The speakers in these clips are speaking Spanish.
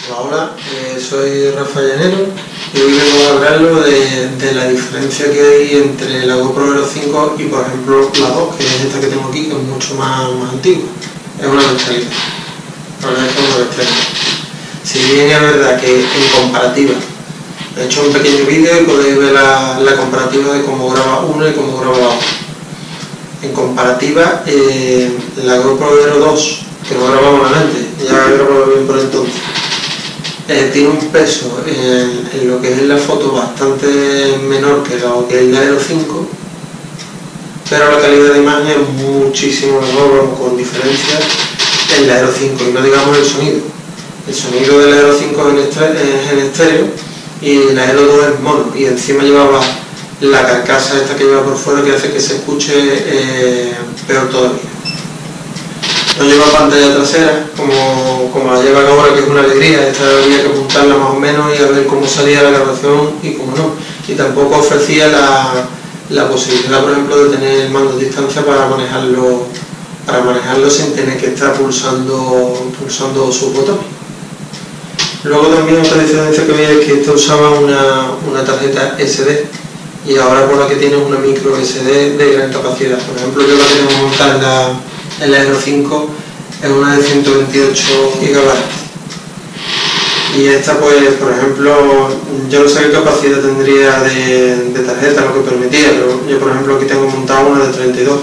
Hola, soy Rafael Llanero y hoy vengo a hablarlo de la diferencia que hay entre la GoPro Hero 5 y por ejemplo la 2, que es esta que tengo aquí, que es mucho más antigua. Es una bestialidad. La verdad es que es una bestialidad. Si bien es verdad que en comparativa, he hecho un pequeño vídeo y podéis ver la comparativa de cómo graba uno y cómo graba la otra. En comparativa, la GoPro Hero 2, que no grababa malamente, ya grababa bien por entonces, tiene un peso en lo que es la foto bastante menor que lo que es la Hero 5, pero la calidad de imagen es muchísimo mejor, con diferencia en la Hero 5, y no digamos el sonido. El sonido de la Hero 5 es en estéreo y la Hero 2 es mono, y encima llevaba la carcasa esta que lleva por fuera que hace que se escuche peor todavía. No lleva pantalla trasera como la lleva ahora, que es una alegría. Esta había que apuntarla más o menos y a ver cómo salía la grabación y cómo no. Y tampoco ofrecía la posibilidad, por ejemplo, de tener el mando a distancia para manejarlo sin tener que estar pulsando sus botones. Luego también otra diferencia que veía es que esta usaba una tarjeta SD y ahora por la que tiene una micro SD de gran capacidad. Por ejemplo, yo la tengo montada en la Hero 5 es una de 128 GB. Y esta, pues, por ejemplo, yo no sé qué capacidad tendría de tarjeta, lo que permitía, pero yo, por ejemplo, aquí tengo montada una de 32.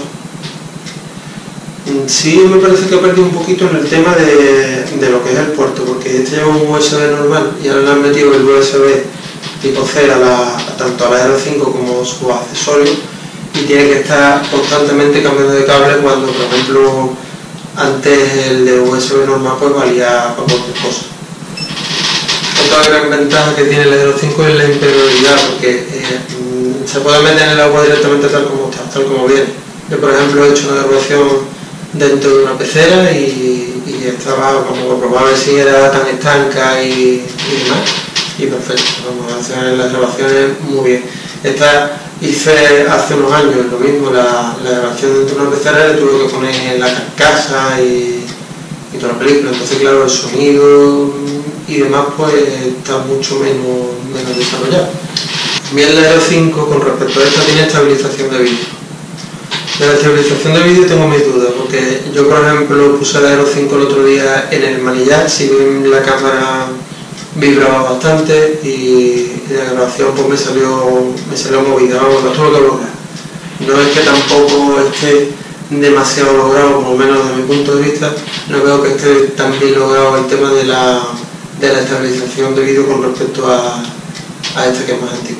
Sí me parece que he perdido un poquito en el tema de lo que es el puerto, porque este lleva un USB normal y ahora le han metido el USB tipo C tanto a la Hero 5 como sus accesorios, y tiene que estar constantemente cambiando de cable cuando, por ejemplo, antes el de USB normal pues valía para cualquier cosa. Otra gran ventaja que tiene el Hero 5 es la impermeabilidad, porque se puede meter en el agua directamente tal como está, tal como viene. Yo, por ejemplo, he hecho una grabación dentro de una pecera y estaba como probaba si era tan estanca y demás, y perfecto. Vamos a hacer las grabaciones muy bien. Esta hice hace unos años lo mismo, la grabación dentro de una pecera, le tuve que poner la carcasa y toda la película, entonces claro, el sonido y demás pues está mucho menos desarrollado. También la Hero 5 con respecto a esta tiene estabilización de vídeo. De la estabilización de vídeo tengo mis dudas, porque yo, por ejemplo, puse la Hero 5 el otro día en el manillar, si bien la cámara vibraba bastante y la grabación pues me salió movida, vamos, no tuve que lograr. No es que tampoco esté demasiado logrado, por lo menos desde mi punto de vista, no veo que esté tan bien logrado el tema de la estabilización de vídeo con respecto a esta que es más antigua.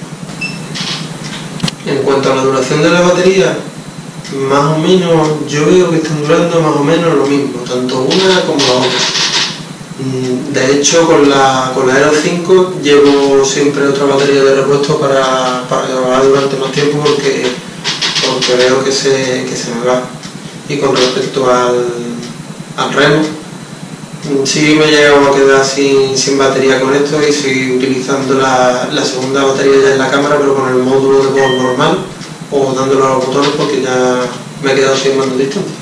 En cuanto a la duración de la batería, más o menos yo veo que están durando más o menos lo mismo, tanto una como la otra. De hecho, con la Hero 5 llevo siempre otra batería de repuesto para grabar durante más tiempo, porque veo que se me va. Y con respecto al remo, sí me he llegado a quedar sin batería con esto y seguir utilizando la segunda batería ya en la cámara, pero con el módulo de voz normal o dándolo a los botones, porque ya me he quedado sin mando a distancia.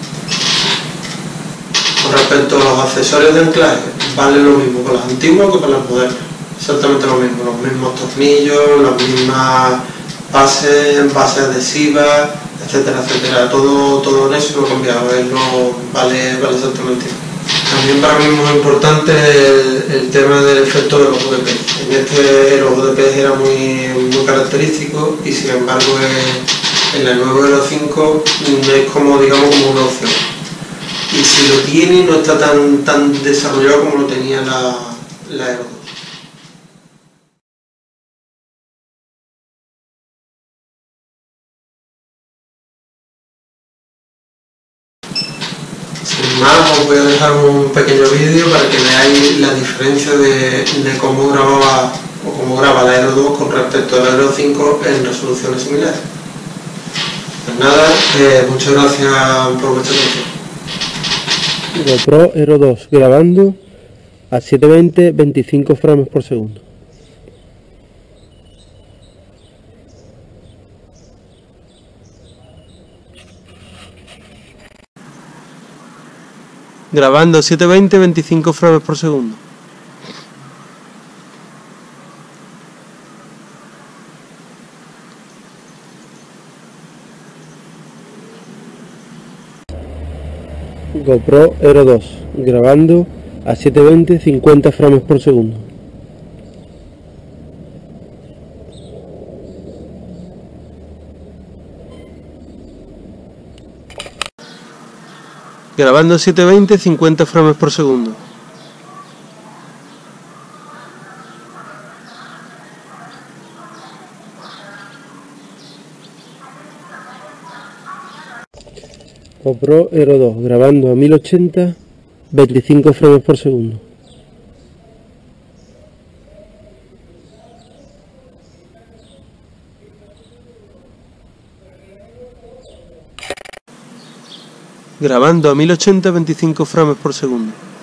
Con respecto a los accesorios de anclaje, vale lo mismo para las antiguas que para las modernas, exactamente lo mismo, los mismos tornillos, las mismas bases adhesivas, etcétera, etcétera, todo en eso no ha cambiado, vale exactamente. También para mí es muy importante el tema del efecto del ojo de pez. En este el ojo de pez era muy característico, y sin embargo en la nueva Hero 5 es como, digamos, como una opción. Y si lo tiene, no está tan desarrollado como lo tenía la Hero 2. Sin más, os voy a dejar un pequeño vídeo para que veáis la diferencia de cómo graba la Hero 2 con respecto a la Hero 5 en resoluciones similares. Pues nada, muchas gracias por vuestra atención. GoPro Hero 2 grabando a 720 25 frames por segundo. Grabando 720 25 frames por segundo. GoPro Hero 2, grabando a 720, 50 frames por segundo. Grabando a 720, 50 frames por segundo. GoPro Hero 2, grabando a 1080, 25 frames por segundo. Grabando a 1080, 25 frames por segundo.